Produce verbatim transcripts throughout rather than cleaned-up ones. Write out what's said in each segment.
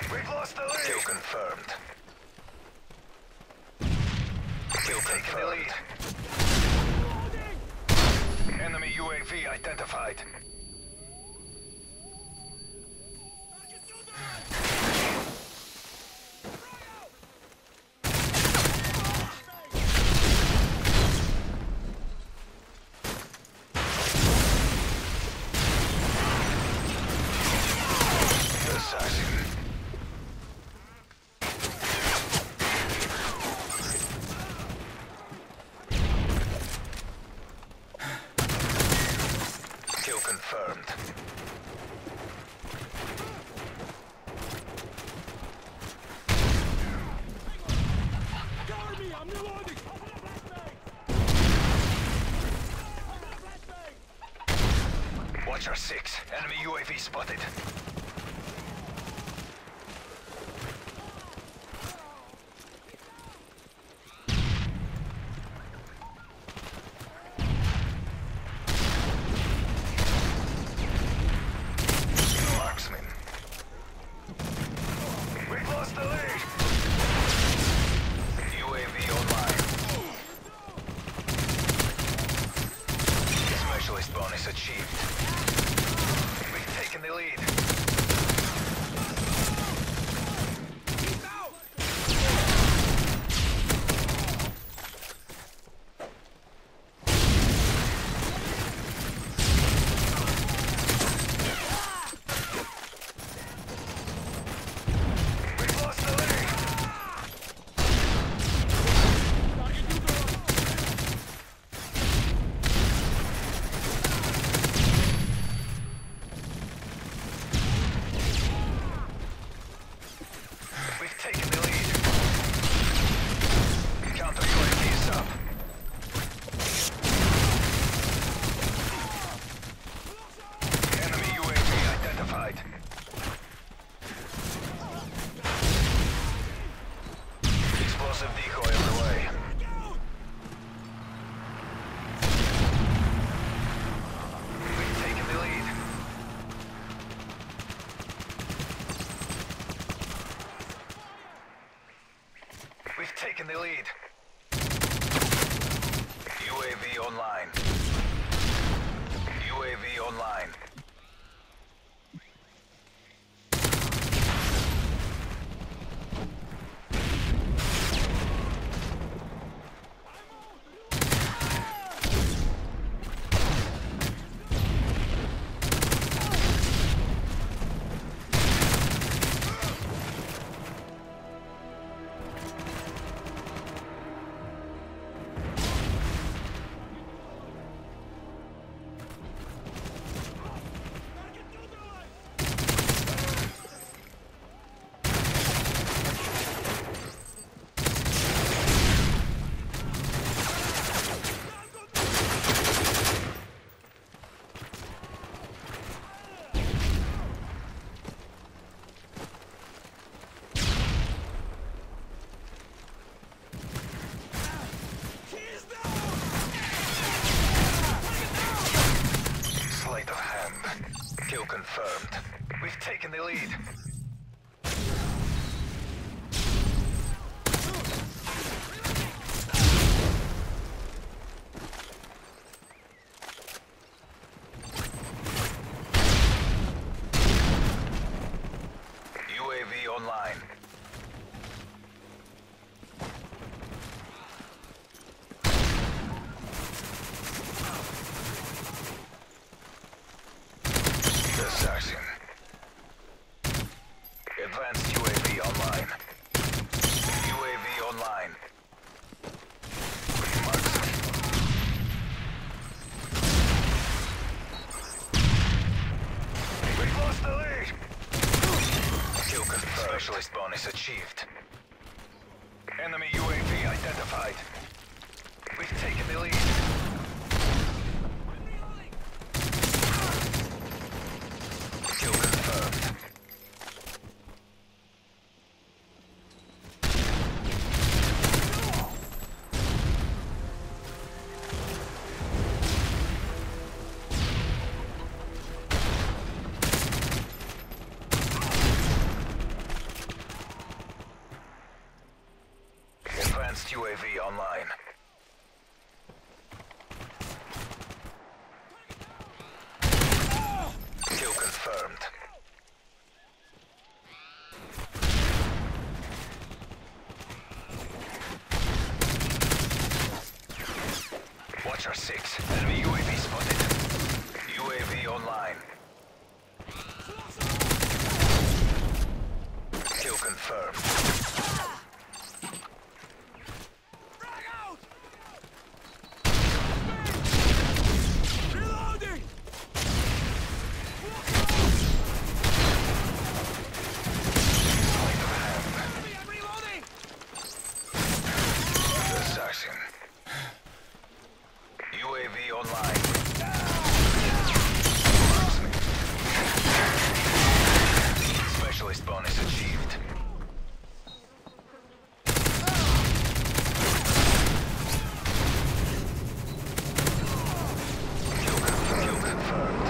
We've lost the lead. Kill confirmed. Kill taking the lead. Enemy U A V identified. Confirmed. Cover me! I'm reloading! Watcher six. Enemy U A V spotted. Bonus achieved. We've taken the lead. He's out! We've lost the lead. Explosive decoy on the way. We've taken the lead. We've taken the lead. U A V online. U A V online. Kill confirmed. We've taken the lead. U A V online. Assassin. Advanced U A V online. U A V online. Marksman. We've lost the lead. Kill confirmed. Specialist bonus achieved. Enemy U A V identified. We've taken the lead. Kill confirmed. Advanced U A V online. Kill confirmed. Watcher six. Enemy U A V spotted. U A V online. Kill confirmed. Frag out! Reloading! Enemy, I'm reloading! Assassin. U A V online. Specialist bonus achieved. Kill, con- kill confirmed.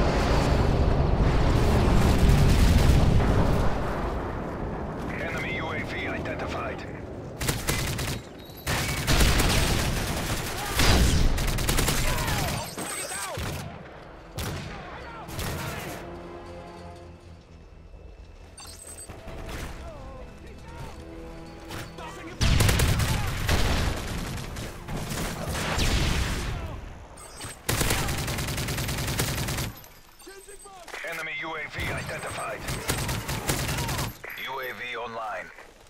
Enemy U A V identified. Enemy U A V identified. U A V online.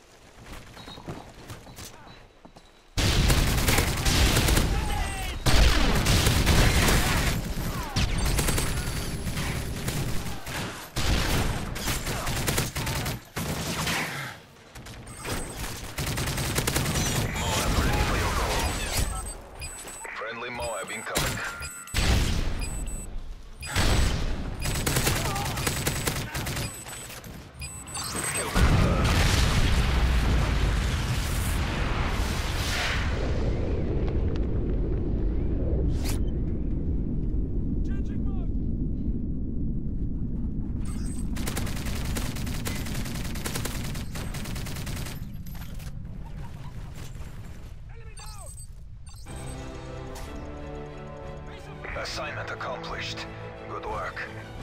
M O A B ready for your goal. Friendly M O A B incoming. Kill confirmed. Changing mode! Enemy down! Assignment accomplished. Good work.